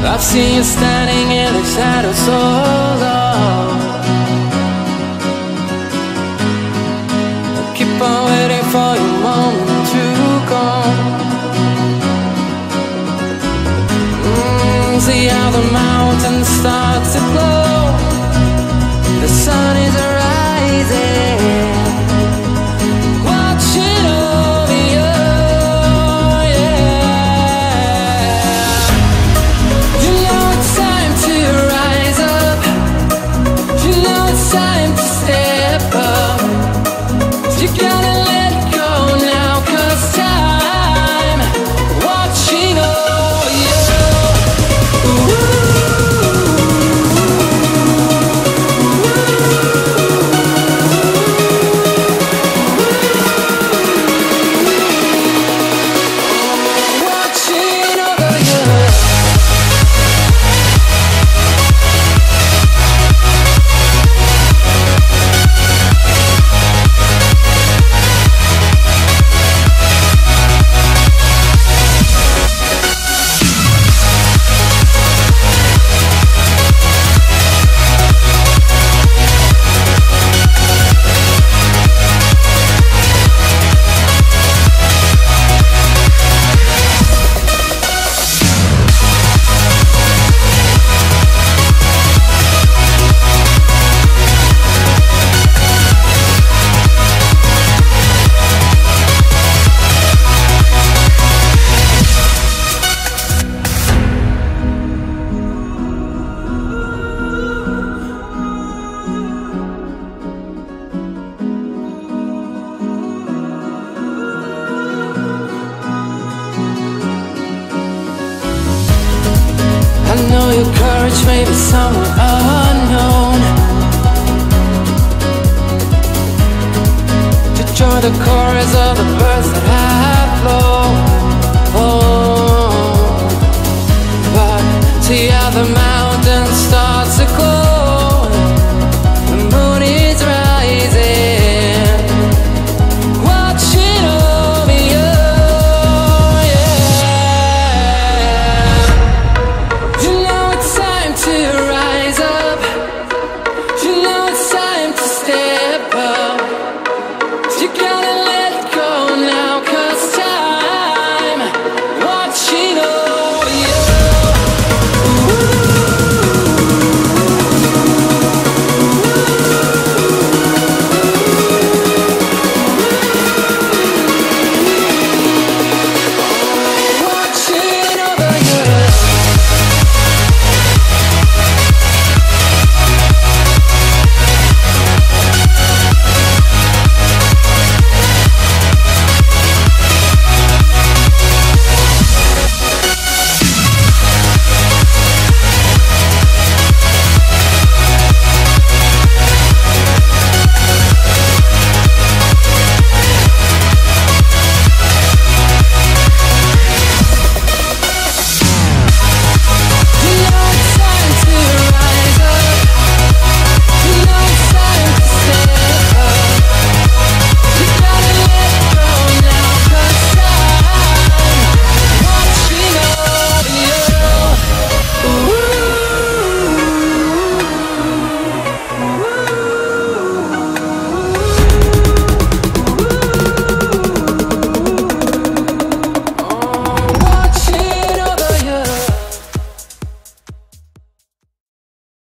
I've seen you standing in the shadow so long. Keep on waiting for your moment to come. See how the mountains start to glow. The sun is rising. Watching over you, yeah. You know it's time to rise up. You know it's time to step up. You gotta let it go now, 'cause time watching over you. I know your courage may be somewhere unknown. To join the chorus of the birds that I